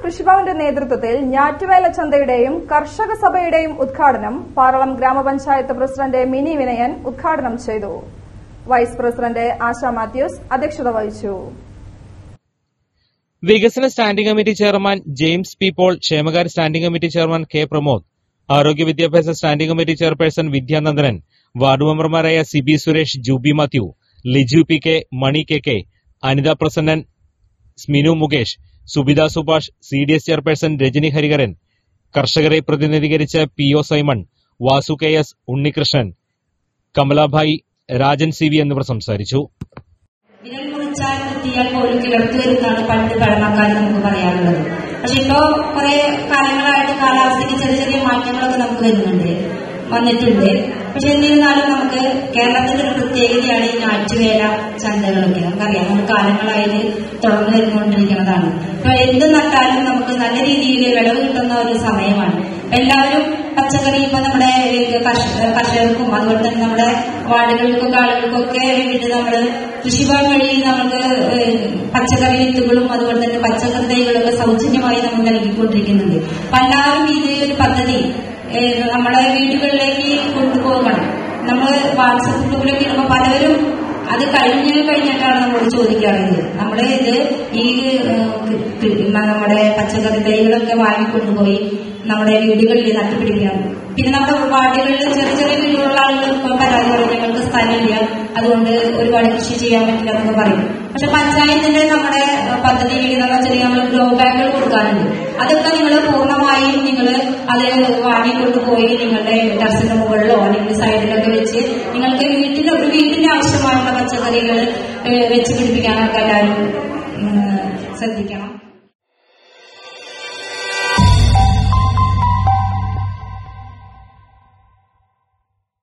കൃഷിഭവന്റെ നേതൃത്വത്തിൽ ഞാറ്റുവേല ചന്തയുടെയും കർഷക സഭയുടെയും ഉദ്ഘാടനം പാറളം ഗ്രാമപഞ്ചായത്ത് പ്രസിഡന്റ് മിനി വിനയൻ ഉദ്ഘാടനം ചെയ്തു. വൈസ് പ്രസിഡന്റ് ആശ മാത്യൂസ് അധ്യക്ഷത വഹിച്ചു. വികസന standing committee chairman James P Paul, ക്ഷേമകാര്യ standing committee chairman K Pramod, ആരോഗ്യ വിദ്യാഭ്യാസ standing committee chairperson Vidyanandanan, ward മെമ്പർമാരായ Sibi Suresh, Jubi Mathew, Liju P K, Mani K K, Anitha Prasannan, Sminu Mukesh, Subitha Subhash, CDS chairperson Rajani Hariharan, കർഷകരെ പ്രതിനിധീകരിച്ച PO Simon, Vasu KS, Unnikrishnan, Kamalabhai, Rajan CV എന്നിവർ സംസാരിച്ചു. വിരൽ മുറിച്ചാൽ കുത്തിയാൽ പോലും കിളർത്തു വരുന്നതാണ് പണ്ട് പഴമക്കാർ നമുക്ക് പറയാറുള്ളത്. പക്ഷെ ഇപ്പോ കുറെ കാലങ്ങളായിട്ട് കാലാവസ്ഥയ്ക്ക് ചെറിയ ചെറിയ മാറ്റങ്ങളൊക്കെ നമുക്ക് വന്നിട്ടുണ്ട്. പക്ഷെ എന്നിരുന്നാലും നമുക്ക് കേരളത്തിന്റെ ഒരു പ്രത്യേകതയാണ് ഈ ഞാറ്റുവേല ചന്തകളൊക്കെ. നമുക്കറിയാം, നമുക്ക് കാലങ്ങളായിട്ട് തുടർന്നു വരുന്നുകൊണ്ടിരിക്കുന്നതാണ്. ഇപ്പൊ എന്ത് നട്ടാലും നമുക്ക് നല്ല രീതിയിൽ വിളവ് കിട്ടുന്ന ഒരു സമയമാണ്. എല്ലാവരും പച്ചക്കറി ഇപ്പൊ നമ്മുടെ കർഷകർക്കും അതുപോലെ തന്നെ നമ്മുടെ വാർഡുകൾക്കൊക്കെ ആളുകൾക്കൊക്കെ വേണ്ടിയിട്ട് നമ്മള് കൃഷിഭവൻ വഴി നമുക്ക് പച്ചക്കറി വിത്തുകളും അതുപോലെ തന്നെ പച്ചക്കറി തൈകളൊക്കെ സൗജന്യമായി നമ്മൾ നൽകിക്കൊണ്ടിരിക്കുന്നുണ്ട്. അപ്പൊ എല്ലാവരും ഈ ഒരു പദ്ധതി നമ്മുടെ വീടുകളിലേക്ക് കൊണ്ടുപോകണം. നമ്മൾ വാട്സപ്പ് ഗ്രൂപ്പിലേക്ക് ഇടുമ്പോൾ പലരും അത് കഴിഞ്ഞിട്ടാണ് നമ്മളോട് ചോദിക്കാറുള്ളത്. നമ്മുടെ ഈ നമ്മുടെ പച്ചക്കറി തൈകളൊക്കെ വാങ്ങിക്കൊണ്ടുപോയി നമ്മുടെ വീടുകളിൽ നട്ടുപിടിക്കണം. പിന്നെ നമ്മുടെ വാർഡുകളിൽ ചെറിയ ചെറിയ വീടുകളുള്ള ആളുകൾ പരാതി പറയും, ഞങ്ങൾക്ക് സ്ഥലമില്ല, അതുകൊണ്ട് ഒരുപാട് കൃഷി ചെയ്യാൻ പറ്റില്ല എന്നൊക്കെ പറയും. പക്ഷെ പഞ്ചായത്തിന്റെ നമ്മുടെ പദ്ധതിയിൽ നമ്മൾ ഗ്രോ ബാഗുകൾ കൊടുക്കാറുണ്ട്. അതൊക്കെ നിങ്ങൾ പൂർണ്ണമായും നിങ്ങൾ അത് വാങ്ങിക്കൊണ്ടുപോയി നിങ്ങളുടെ ടെറസിന്റെ മുകളിലോ അല്ലെങ്കിൽ സൈഡിലൊക്കെ വെച്ച് നിങ്ങൾക്ക് വീട്ടിന്റെ ആവശ്യമായുള്ള പച്ചക്കറികൾ വെച്ച് പിടിപ്പിക്കാനൊക്കെ എല്ലാവരും ശ്രദ്ധിക്കണം.